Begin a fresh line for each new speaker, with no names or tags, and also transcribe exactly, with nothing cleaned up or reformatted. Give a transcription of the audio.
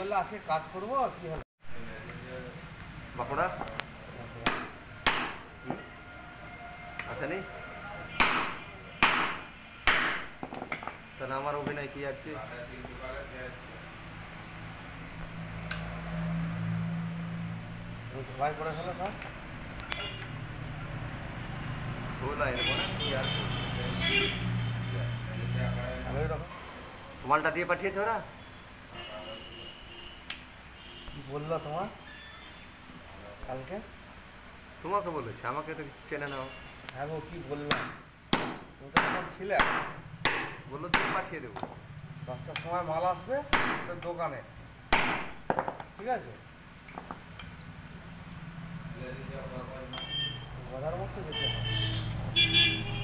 বললে আজকে কাজ করবো কি হলো
বাঁকুড়া আসেনি তাহলে আমার অভিনয় কি আর কি
ধোলাই করে ফেলো সব
ধোলাই নেবো না কি আর মালটা দিয়ে পাঠিয়েছে ওরা
কি বললো তোমার কালকে
তোমাকে বলেছে আমাকে তো কিছু চেনে নাও
হ্যাঁ গো কি বললাম তুমি তো তখন ছিলে
বললো তুমি পাঠিয়ে দেবো
দশটার সময় মাল আসবে তোর দোকানে ঠিক আছে বাজার মধ্যে যেতে হবে